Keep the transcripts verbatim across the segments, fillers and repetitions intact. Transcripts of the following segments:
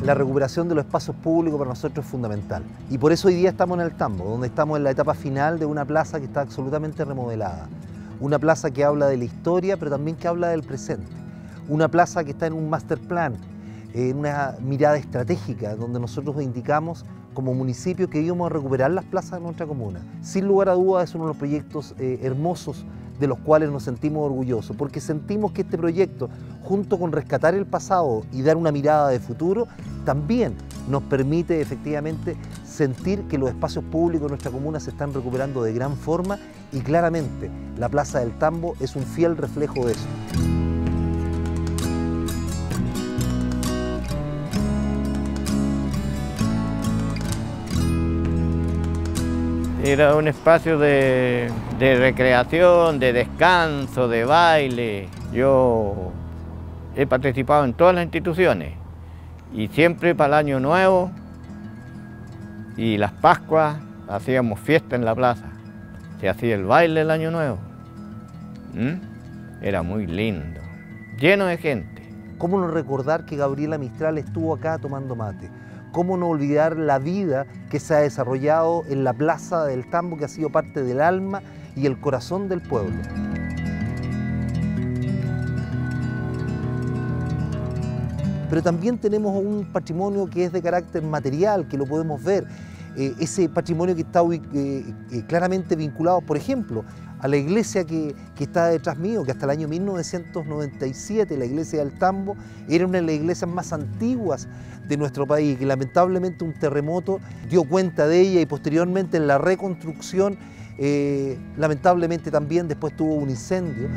la recuperación de los espacios públicos para nosotros es fundamental. Y por eso hoy día estamos en el Tambo, donde estamos en la etapa final de una plaza que está absolutamente remodelada. Una plaza que habla de la historia, pero también que habla del presente. Una plaza que está en un master plan, en una mirada estratégica, donde nosotros indicamos como municipio que íbamos a recuperar las plazas de nuestra comuna. Sin lugar a dudas es uno de los proyectos eh, hermosos de los cuales nos sentimos orgullosos, porque sentimos que este proyecto, junto con rescatar el pasado y dar una mirada de futuro, también nos permite efectivamente sentir que los espacios públicos de nuestra comuna se están recuperando de gran forma y claramente la Plaza del Tambo es un fiel reflejo de eso. Era un espacio de, de recreación, de descanso, de baile. Yo he participado en todas las instituciones y siempre para el Año Nuevo y las Pascuas hacíamos fiesta en la plaza. Se hacía el baile el Año Nuevo. ¿Mm? Era muy lindo, lleno de gente. ¿Cómo no recordar que Gabriela Mistral estuvo acá tomando mate? ¿Cómo no olvidar la vida que se ha desarrollado en la Plaza del Tambo, que ha sido parte del alma y el corazón del pueblo? Pero también tenemos un patrimonio que es de carácter material, que lo podemos ver. Eh, ese patrimonio que está eh, eh, claramente vinculado, por ejemplo, a la iglesia que, que está detrás mío, que hasta el año mil novecientos noventa y siete la iglesia del Tambo era una de las iglesias más antiguas de nuestro país, que lamentablemente un terremoto dio cuenta de ella y posteriormente en la reconstrucción, eh, lamentablemente también después tuvo un incendio.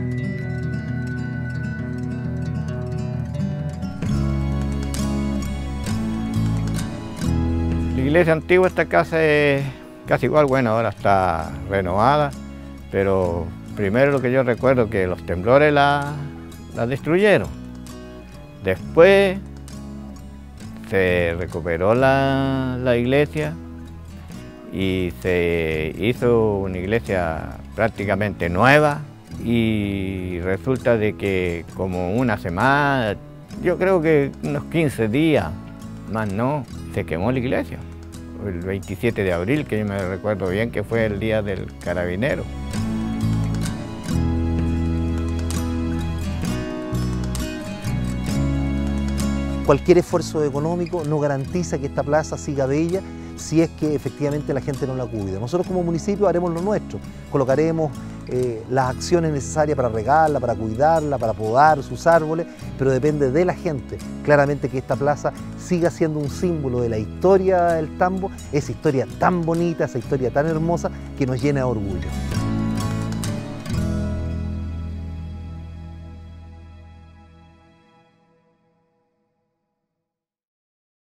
La iglesia antigua, esta casa es casi igual, bueno, ahora está renovada, pero primero lo que yo recuerdo es que los temblores la, la destruyeron. Después se recuperó la, la iglesia y se hizo una iglesia prácticamente nueva y resulta de que como una semana, yo creo que unos quince días, más no, se quemó la iglesia. El veintisiete de abril, que yo me recuerdo bien que fue el día del carabinero. Cualquier esfuerzo económico no garantiza que esta plaza siga bella si es que efectivamente la gente no la cuida. Nosotros como municipio haremos lo nuestro, colocaremos eh, las acciones necesarias para regarla, para cuidarla, para podar sus árboles, pero depende de la gente. Claramente que esta plaza siga siendo un símbolo de la historia del Tambo, esa historia tan bonita, esa historia tan hermosa que nos llena de orgullo.